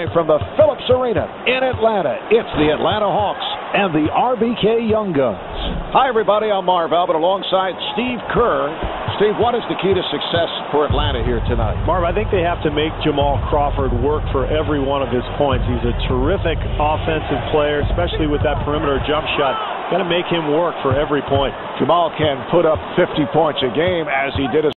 Live from the Phillips Arena in Atlanta, it's the Atlanta Hawks and the RBK Young Guns. Hi, everybody. I'm Marv Albert alongside Steve Kerr. Steve, what is the key to success for Atlanta here tonight? Marv, I think they have to make Jamal Crawford work for every one of his points. He's a terrific offensive player, especially with that perimeter jump shot. Got to make him work for every point. Jamal can put up 50 points a game as he did